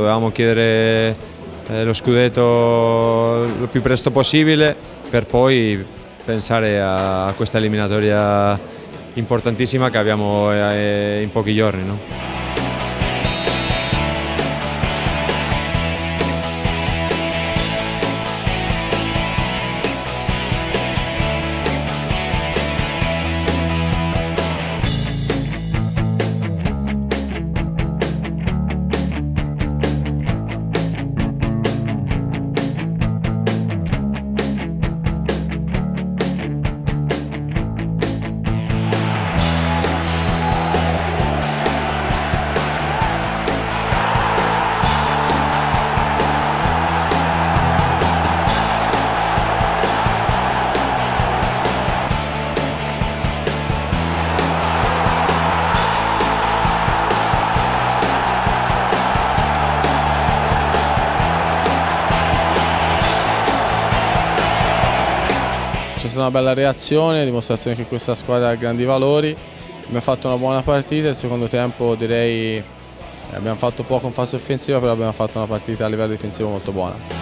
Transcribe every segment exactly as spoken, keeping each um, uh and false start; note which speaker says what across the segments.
Speaker 1: dovevamo chiedere eh, lo scudetto lo più presto possibile per poi pensare a, a questa eliminatoria importantissima che abbiamo eh, in pochi giorni, no?
Speaker 2: C'è stata una bella reazione, dimostrazione che questa squadra ha grandi valori, abbiamo fatto una buona partita, il secondo tempo direi abbiamo fatto poco in fase offensiva, però abbiamo fatto una partita a livello difensivo molto buona.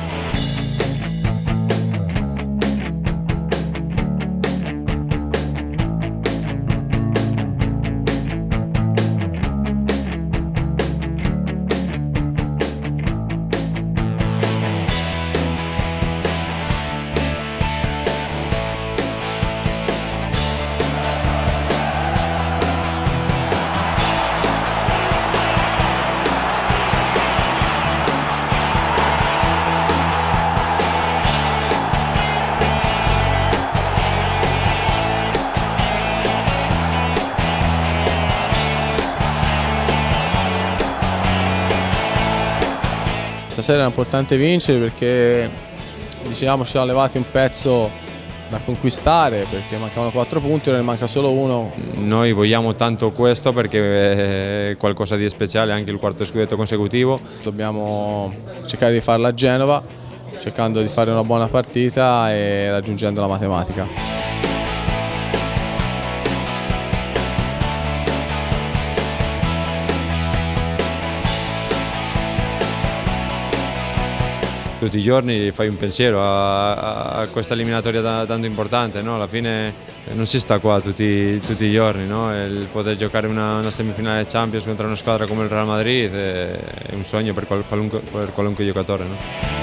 Speaker 2: Stasera era importante vincere perché diciamo ci siamo levati un pezzo da conquistare perché mancavano quattro punti, ora ne manca solo uno.
Speaker 1: Noi vogliamo tanto questo perché è qualcosa di speciale, anche il quarto scudetto consecutivo.
Speaker 2: Dobbiamo cercare di farla a Genova, cercando di fare una buona partita e raggiungendo la matematica.
Speaker 1: Tutti i giorni fai un pensiero a, a questa eliminatoria tanto importante, no? Alla fine non si sta qua tutti, tutti i giorni, no? Il poter giocare una, una semifinale Champions contro una squadra come il Real Madrid è un sogno per qualunque, per qualunque giocatore, no?